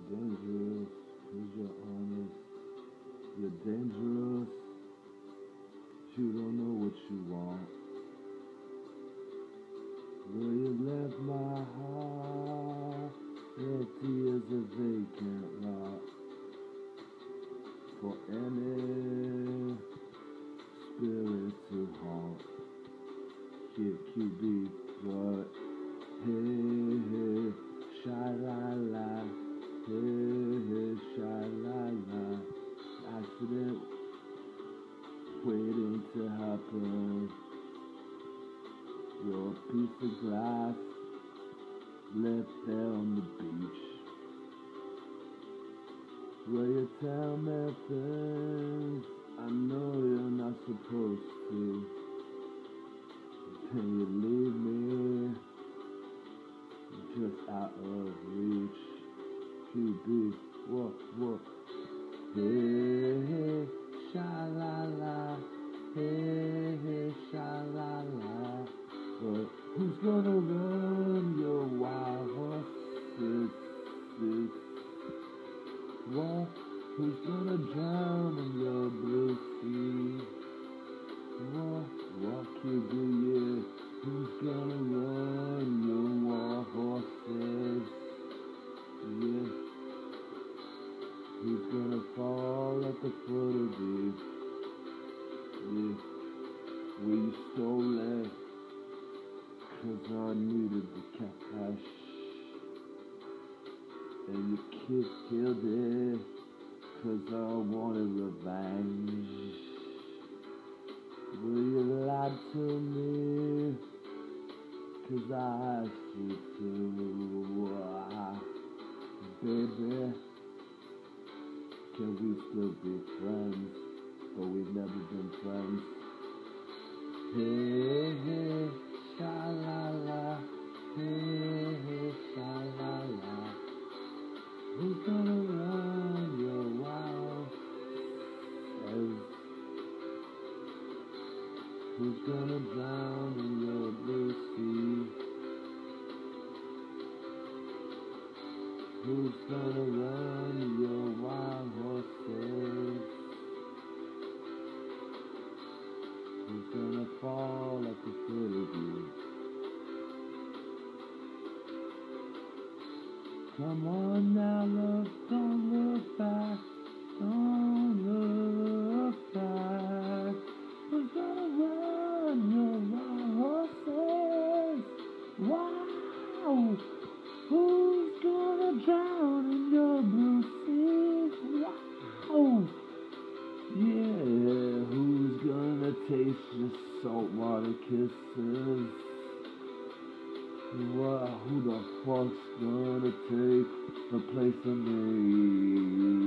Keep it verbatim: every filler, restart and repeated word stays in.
dangerous, cause you're honest. You're dangerous, you don't know what you want. Well, you left my heart empty as a vacant lot. For any spirit to haunt. Yeah, Q B, but hey, hey, sha-la-la, hey, hey, sha-la-la. Accident waiting to happen. You're a piece of glass left there on the beach. Will you tell me things I know you're not supposed to? Then you leave me just out of reach. Q B, what, what? Hey, hey, sha-la-la, hey, hey, sha-la-la. But who's gonna run your wild horses? What? Who's gonna drown in your blue sea? What? What could be it? Who's gonna run your wild horses? Yeah. Who's gonna fall at the foot of it? Yeah. Well, you stole it, cause I needed the cash. And you kid killed it, cause I wanted revenge. Well, you lied to me, cause I asked you to. Ah, baby, can we still be friends? But we've never been friends. Hey, hey, sha-la-la, hey, hey, sha-la-la. Who's gonna run your wild horses? Who's gonna drown in your blue sea? Who's gonna run your wild horses? Who's gonna fall at the foot of you? Come on now, look, don't look back, don't look back. Who's gonna run your wild horses? Wow! Who's gonna drown in your blue sea? Wow! Yeah, who's gonna taste your saltwater kisses? Well, who the fuck's gonna take the place of me?